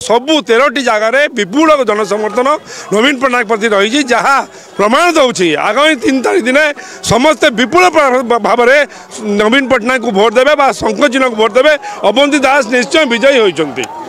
सबू 13टी जगार विपुल जनसमर्थन नवीन पट्टनायक प्रति रही जहाँ प्रमाण दूसरी आगामी 3 तारीख दिन समस्ते विपुल भाव में नवीन पट्टनायक को भोट देवे शंख चिन्ह को भोट देवे। अवंती दास निश्चय विजयी होती।